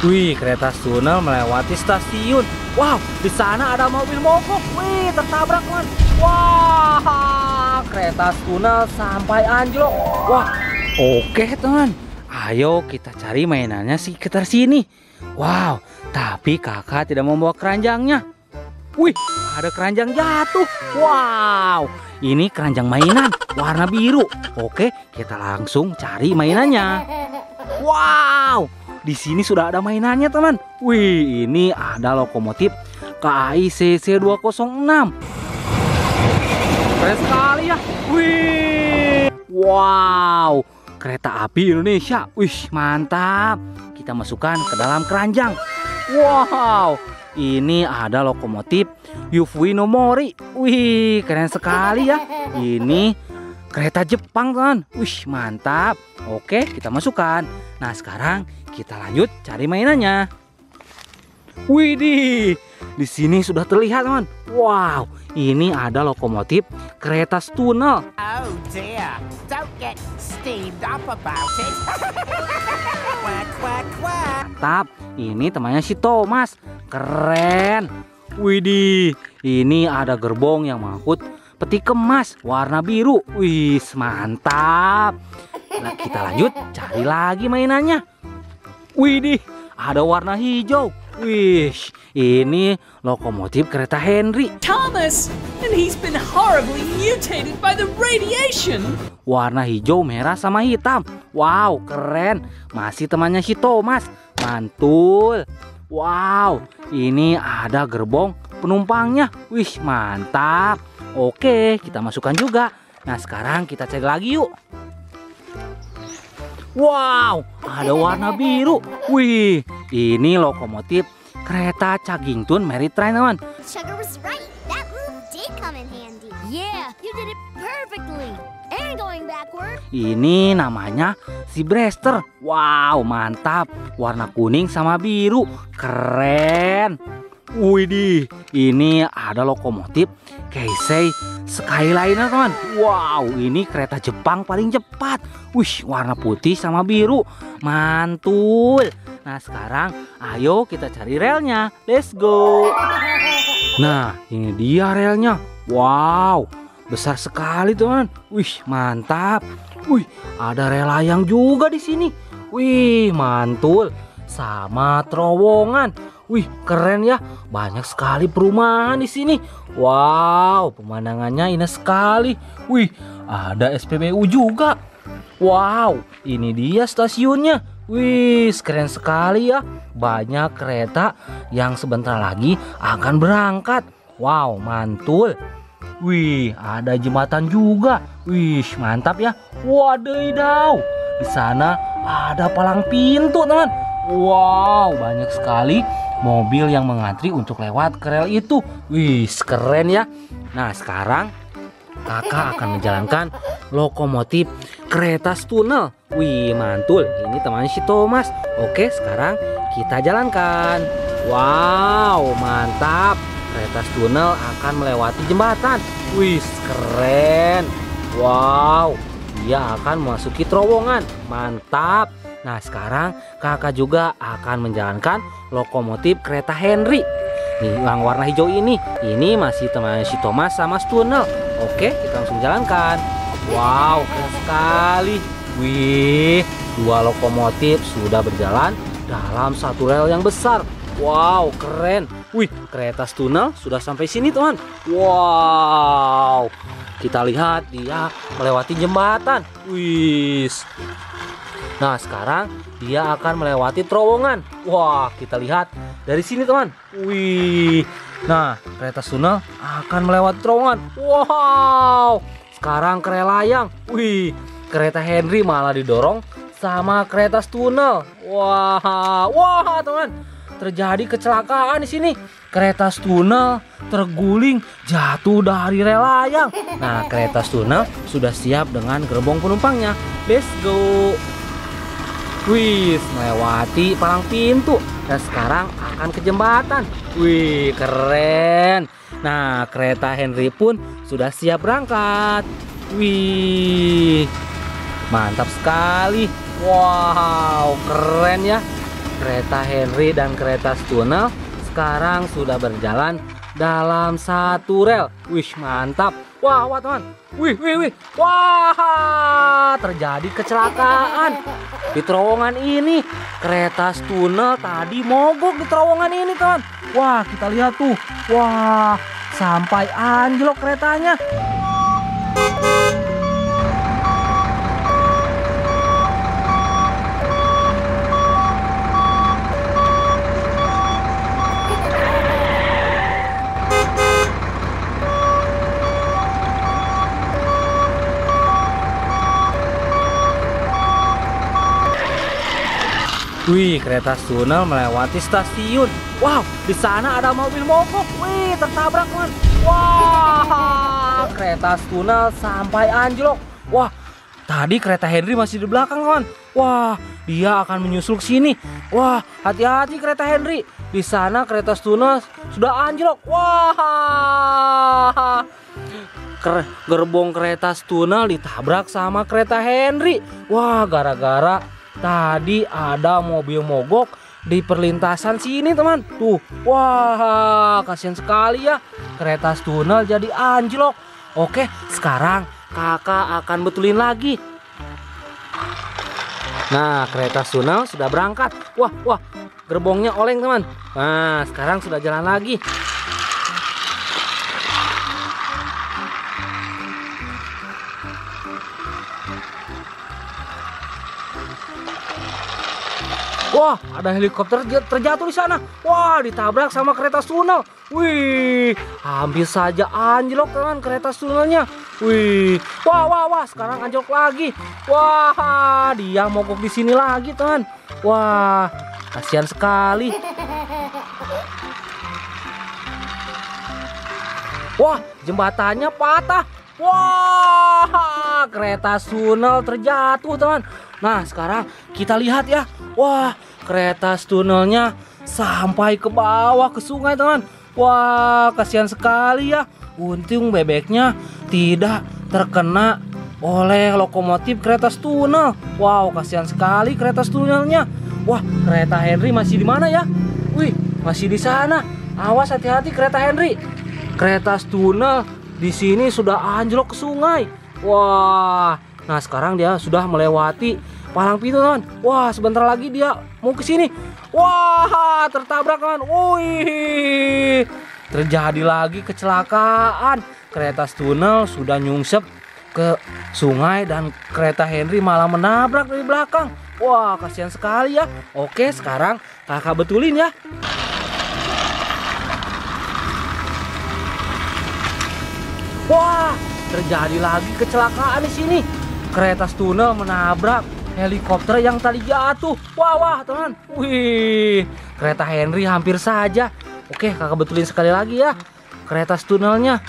Wih, kereta tunnel melewati stasiun. Wow, di sana ada mobil mogok. Wih, tertabrak teman. Wah, kereta tunnel sampai anjlok. Wah, oke teman. Ayo kita cari mainannya sekitar sini. Wow, tapi kakak tidak membawa keranjangnya. Wih, ada keranjang jatuh. Wow, ini keranjang mainan warna biru. Oke, kita langsung cari mainannya. Wow, di sini sudah ada mainannya teman. Wih, ini ada lokomotif KAI CC206. Keren sekali ya. Wih, wow, kereta api Indonesia. Wih, mantap. Kita masukkan ke dalam keranjang. Wow, ini ada lokomotif Yufui no Mori. Wih, keren sekali ya. Ini kereta Jepang teman. Wih, mantap. Oke, kita masukkan. Nah, sekarang kita lanjut cari mainannya. Widih, di sini sudah terlihat teman. Wow, ini ada lokomotif kereta tunnel. Oh dear, don't get steamed up about it. Quack, quack, quack. Mantap, ini temannya si Thomas. Keren. Widih, ini ada gerbong yang mengangkut peti kemas warna biru. Wih, mantap. Nah, kita lanjut cari lagi mainannya. Widih, ada warna hijau. Wih, ini lokomotif kereta Henry. Thomas, and he's been horribly mutated by the radiation. Warna hijau, merah, sama hitam. Wow, keren. Masih temannya si Thomas. Mantul. Wow, ini ada gerbong penumpangnya. Wih, mantap. Oke, kita masukkan juga. Nah, sekarang kita cari lagi yuk. Wow, ada warna biru. Wih, ini lokomotif kereta Chagingtun Maritime teman. Sugar was right. That move did come in handy. Yeah, you did it perfectly. And going backward. Ini namanya si Brewster. Wow, mantap. Warna kuning sama biru. Keren. Widih, ini ada lokomotif Keisei Skyliner teman. Wow, ini kereta Jepang paling cepat. Wih, warna putih sama biru. Mantul. Nah, sekarang ayo kita cari relnya. Let's go. Nah, ini dia relnya. Wow, besar sekali teman. Wih, mantap. Wih, ada rel layang juga di sini. Wih, mantul. Sama terowongan. Wih, keren ya. Banyak sekali perumahan di sini. Wow, pemandangannya indah sekali. Wih, ada SPBU juga. Wow, ini dia stasiunnya. Wih, keren sekali ya. Banyak kereta yang sebentar lagi akan berangkat. Wow, mantul. Wih, ada jembatan juga. Wih, mantap ya. Wadidaw, di sana ada palang pintu teman. Wow, banyak sekali mobil yang mengantri untuk lewat ke rel itu. Wih, keren ya. Nah, sekarang kakak akan menjalankan lokomotif kereta tunnel. Wih, mantul. Ini temannya si Thomas. Oke, sekarang kita jalankan. Wow, mantap. Kereta tunnel akan melewati jembatan. Wih, keren. Wow, dia akan memasuki terowongan. Mantap. Nah, sekarang kakak juga akan menjalankan lokomotif kereta Henry. Nih, yang warna hijau ini masih teman si Thomas sama tunnel. Oke, kita langsung jalankan. Wow, keren sekali. Wih, dua lokomotif sudah berjalan dalam satu rel yang besar. Wow, keren. Wih, kereta tunnel sudah sampai sini teman. Wow, kita lihat dia melewati jembatan. Wih. Nah, sekarang dia akan melewati terowongan. Wah, kita lihat dari sini teman. Wih. Nah, kereta tunnel akan melewati terowongan. Wow. Sekarang kereta layang. Wih, kereta Henry malah didorong sama kereta tunnel. Wah, teman. Terjadi kecelakaan di sini. Kereta tunnel terguling jatuh dari rel layang. Nah, kereta tunnel sudah siap dengan gerbong penumpangnya. Let's go. Wih, melewati palang pintu dan sekarang akan ke jembatan. Wih, keren. Nah, kereta Henry pun sudah siap berangkat. Wih, mantap sekali. Wow, keren ya. kereta Henry dan kereta tunnel sekarang sudah berjalan dalam satu rel. Wih, mantap. Wah, wah teman. Wih. Wah, terjadi kecelakaan di terowongan ini. Kereta tunnel tadi mogok di terowongan ini, teman. Wah, kita lihat tuh. Wah, sampai anjlok keretanya. Wih, kereta tunnel melewati stasiun. Wow, di sana ada mobil mogok. Wih, tertabrak, teman. Wah, kereta tunnel sampai anjlok. Wah, tadi kereta Henry masih di belakang, teman. Wah, dia akan menyusul ke sini. Wah, hati-hati kereta Henry. Di sana kereta tunnel sudah anjlok. Wah, gerbong kereta tunnel ditabrak sama kereta Henry. Wah, gara-gara tadi ada mobil mogok di perlintasan sini, teman. Tuh, wah, kasihan sekali ya. Kereta tunnel jadi anjlok. Oke, sekarang kakak akan betulin lagi. Nah, kereta tunnel sudah berangkat. Wah, gerbongnya oleng, teman. Nah, sekarang sudah jalan lagi. Wah, ada helikopter terjatuh di sana. Wah, ditabrak sama kereta tunnel. Wih, hampir saja anjlok, teman, kereta tunnelnya. Wih, wah, sekarang anjlok lagi. Wah, dia mogok di sini lagi, teman. Wah, kasihan sekali. Wah, jembatannya patah. Wah, kereta tunnel terjatuh, teman. Nah, sekarang kita lihat ya. Wah, kereta tunnelnya sampai ke bawah ke sungai, teman. Wah, kasihan sekali ya. Untung bebeknya tidak terkena oleh lokomotif kereta tunnel. Wow, kasihan sekali kereta tunnelnya. Wah, kereta Henry masih di mana ya? Wih, masih di sana. Awas, hati-hati kereta Henry. Kereta tunnel di sini sudah anjlok ke sungai. Wah, nah sekarang dia sudah melewati palang pintu, teman. Wah, sebentar lagi dia mau ke sini. Wah, tertabrak, teman. Wih, terjadi lagi kecelakaan. Kereta tunnel sudah nyungsep ke sungai dan kereta Henry malah menabrak dari belakang. Wah, kasihan sekali ya. Oke, sekarang kakak betulin ya. Wah, terjadi lagi kecelakaan di sini. Kereta tunnel menabrak helikopter yang tadi jatuh. Wah, teman. Wih, kereta Henry hampir saja. Oke, kakak betulin sekali lagi ya kereta tunnelnya.